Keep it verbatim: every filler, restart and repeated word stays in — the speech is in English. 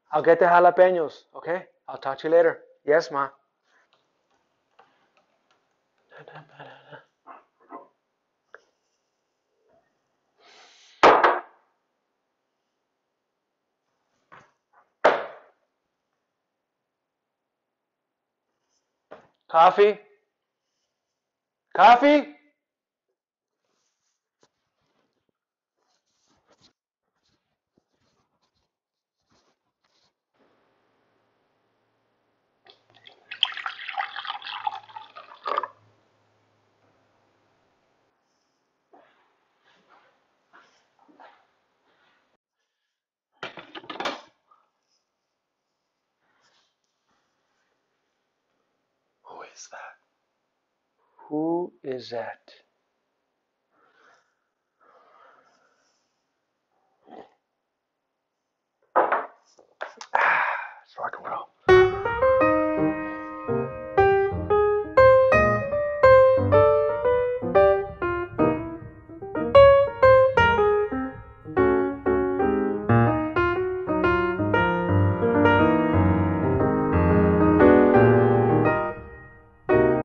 I'll get the jalapenos, okay? I'll talk to you later. Yes, ma. Coffee? Coffee? Who is that? Who is that? Ah, it's rock and roll.